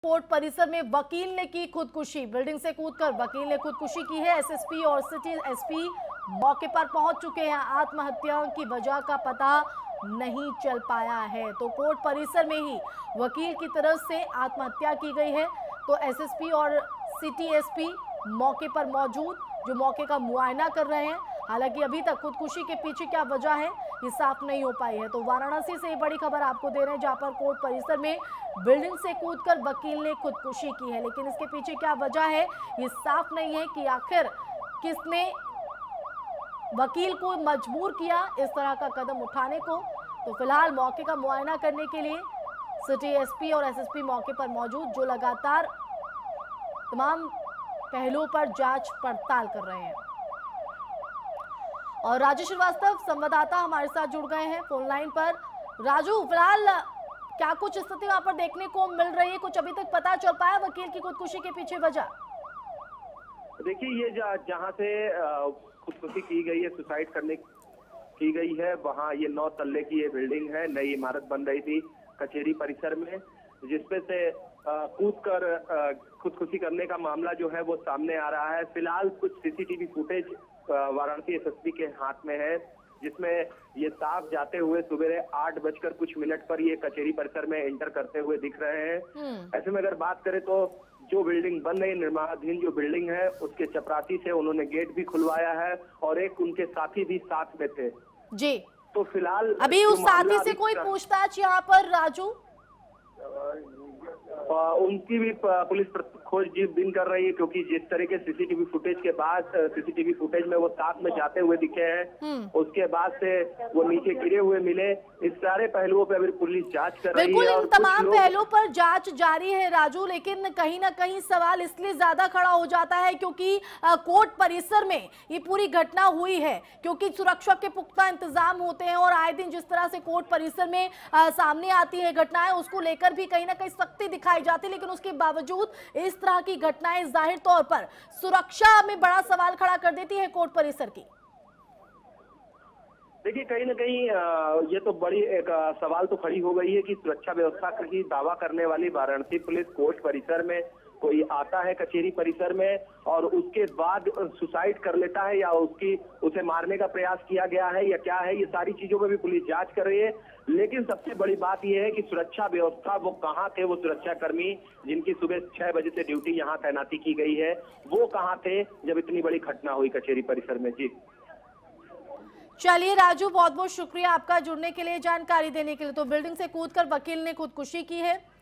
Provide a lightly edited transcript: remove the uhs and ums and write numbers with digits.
Court परिसर में वकील ने की खुदकुशी। बिल्डिंग से कूदकर वकील ने खुदकुशी की है। एसएसपी और सिटी एसपी मौके पर पहुंच चुके हैं। आत्महत्या की वजह का पता नहीं चल पाया है। तो कोर्ट परिसर में ही वकील की तरफ से आत्महत्या की गई है। तो एसएसपी और सिटी एसपी मौके पर मौजूद, जो मौके का मुआयना कर रहे हैं। हालांकि अभी तक खुदकुशी के पीछे क्या वजह है ये साफ नहीं हो पाई है। तो वाराणसी से ये बड़ी खबर आपको दे रहे हैं, जहां पर कोर्ट परिसर में बिल्डिंग से कूदकर वकील ने खुदकुशी की है। लेकिन इसके पीछे क्या वजह है ये साफ नहीं है कि आखिर किसने वकील को मजबूर किया इस तरह का कदम उठाने को। तो फिलहाल मौके का मुआयना करने के लिए सिटी एसपी और एसएसपी मौके पर मौजूद, जो लगातार तमाम पहलुओं पर जांच पड़ताल कर रहे हैं। और राजू श्रीवास्तव संवाददाता हमारे साथ जुड़ गए हैं फोन लाइन पर। राजू, फिलहाल क्या कुछ स्थिति वहां पर देखने को मिल रही है? कुछ अभी तक पता चल पाया वकील की खुदकुशी के पीछे वजह? देखिए, ये जहाँ से खुदकुशी की गई है, सुसाइड करने की गई है, वहाँ ये 9 तल्ले की ये बिल्डिंग है। नई इमारत बन रही थी कचेरी परिसर में, जिसपे से कूदकर खुदकुशी करने का मामला जो है वो सामने आ रहा है। फिलहाल कुछ सीसीटीवी फुटेज वाराणसी एसएसपी के हाथ में है, जिसमें ये साफ जाते हुए सुबह 8 बजकर कुछ मिनट पर ये कचेरी परिसर में एंटर करते हुए दिख रहे हैं। ऐसे में अगर बात करें तो जो बिल्डिंग बन रही, निर्माणाधीन जो बिल्डिंग है, उसके चपरासी से उन्होंने गेट भी खुलवाया है और एक उनके साथी भी साथ में थे जी। तो फिलहाल अभी उस साथी से कोई पूछताछ यहाँ पर राजू? उनकी भी पुलिस खोजबीन कर रही है, क्योंकि जिस तरह के सीसीटीवी फुटेज के बाद सीसीटीवी फुटेज में वो साथ में जाते हुए दिखे हैं, उसके बाद से वो नीचे गिरे हुए मिले। इस सारे पहलुओं पर अभी पुलिस जांच कर रही है। बिल्कुल, इन तमाम पहलुओं पर जांच जारी है राजू, लेकिन कहीं ना कहीं सवाल इसलिए ज्यादा खड़ा हो जाता है क्योंकि कोर्ट परिसर में ये पूरी घटना हुई है, क्योंकि सुरक्षा के पुख्ता इंतजाम होते हैं और आए दिन जिस तरह से कोर्ट परिसर में सामने आती है घटनाएं, उसको लेकर भी कहीं ना कहीं सख्ती दिखाई जाती है। लेकिन उसके बावजूद इस तरह की घटनाएं जाहिर तौर पर सुरक्षा में बड़ा सवाल खड़ा कर देती है कोर्ट परिसर की। देखिए, कहीं ना कहीं ये तो बड़ी एक सवाल तो खड़ी हो गई है कि सुरक्षा व्यवस्था की दावा करने वाली वाराणसी पुलिस कोर्ट परिसर में कोई आता है कचेरी परिसर में और उसके बाद सुसाइड कर लेता है, या उसे मारने का प्रयास किया गया है या क्या है, ये सारी चीजों में भी पुलिस जांच कर रही है। लेकिन सबसे बड़ी बात यह है कि सुरक्षा व्यवस्था, वो कहाँ थे वो सुरक्षा कर्मी जिनकी सुबह 6 बजे से ड्यूटी यहाँ तैनाती की गई है, वो कहाँ थे जब इतनी बड़ी घटना हुई कचेरी परिसर में? जी चलिए राजू, बहुत बहुत शुक्रिया आपका जुड़ने के लिए, जानकारी देने के लिए। तो बिल्डिंग से कूदकर वकील ने खुदकुशी की है।